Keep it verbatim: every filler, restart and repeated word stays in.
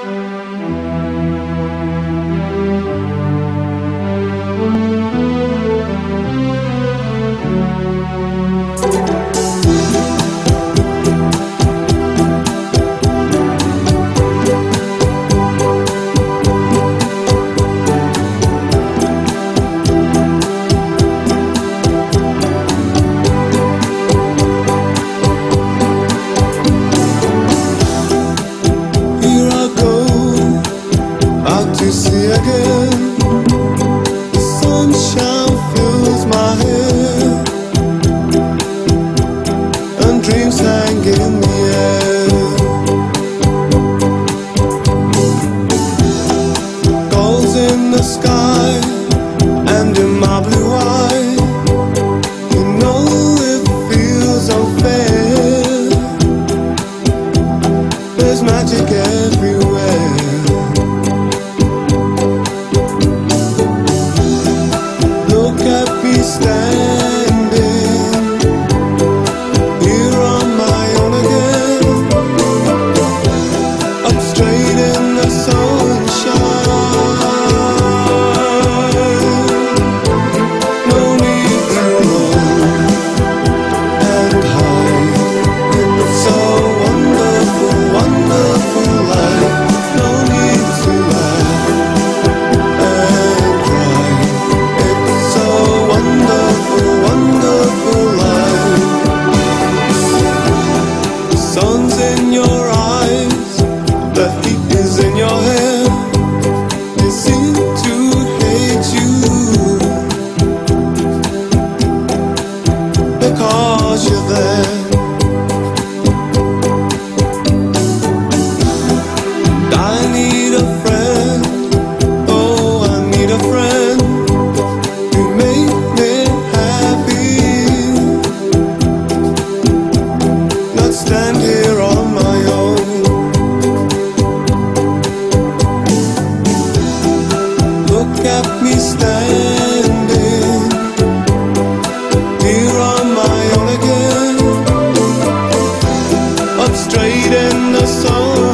To see again, the sunshine fills my head, and dreams hang in the air. Gulls in the sky and in my blue eye, you know it feels unfair. There's magic everywhere. Standing here on my own again, up straight in the sunshine. No need to run and hide. It's a wonderful, wonderful life. No need to laugh and cry. It's a wonderful, wonderful life. The sun's in your eyes, the heat is in your hair. They seem to hate you because you're there. I need a friend, oh I need a friend to make me stand here on my own. Look at me standing here on my own again, up straight in the sun.